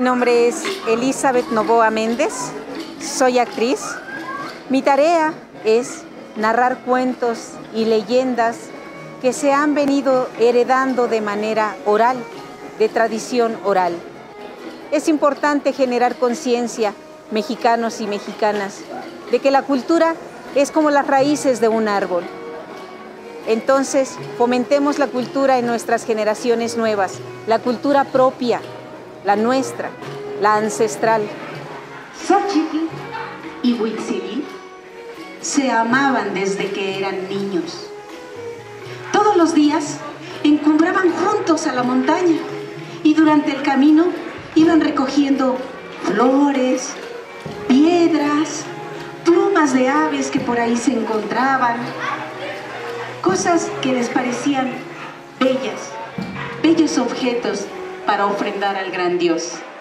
nombre es Elizabeth Novoa Méndez, soy actriz. Mi tarea es narrar cuentos y leyendas que se han venido heredando de manera oral, de tradición oral. Es importante generar conciencia, mexicanos y mexicanas, de que la cultura es como las raíces de un árbol. Entonces, fomentemos la cultura en nuestras generaciones nuevas, la cultura propia, la nuestra, la ancestral. Xochitl y Huitzili se amaban desde que eran niños. Todos los días encumbraban juntos a la montaña y durante el camino iban recogiendo flores, piedras, plumas de aves que por ahí se encontraban, cosas que les parecían bellas, bellos objetos para ofrendar al gran Dios.